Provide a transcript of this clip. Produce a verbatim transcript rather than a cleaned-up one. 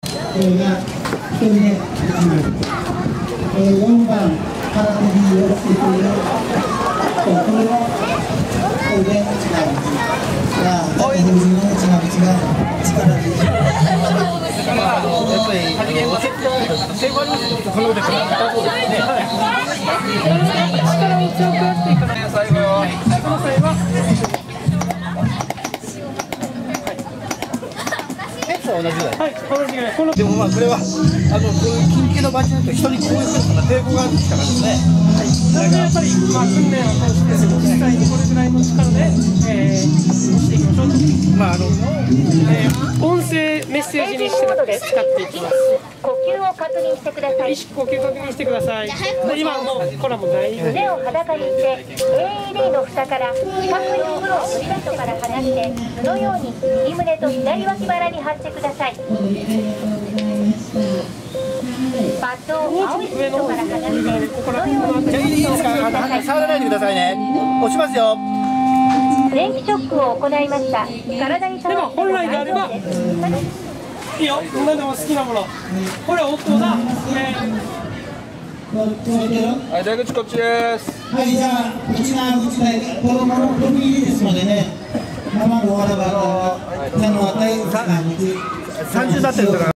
これがひとりめいちまい、えー、よんばんからのビーをつけているこれもこれでいちまいが大体自分のいちまいが力でやっぱり生後にこの腕からしたそうですね。 力を強くやっていかない。 最後よ。 この際は。 同じぐらい。 はい、同じぐらい。このでもまあこれはあのこういう緊急の場合になると人にこういうふうな抵抗があるんですからね。 はい。それでやっぱりまあ訓練を通して実際にこれぐらいの力で、えー、押していきましょうと。まああの、えー、音声メッセージにして使っていきます。 呼吸を確認してください。 意識呼吸確認してください。今もうこれはもう大丈夫。 腕を裸にして エーイーディー の蓋から四角い袋をポケットから離して図のように右胸と左脇腹に貼ってください。パッドを青いシートから離して図のようにじゃあいいですか。触らないでくださいね。押しますよ。 電気ショックを行いました。体に触っても本来であればいいよ。何でも好きなもの。これ音だ。えー、 はい、出口こっちです。 はい、じゃあうちなうちな子供の踏み入りですのでね、生のわらば手の与える三重立ってるから。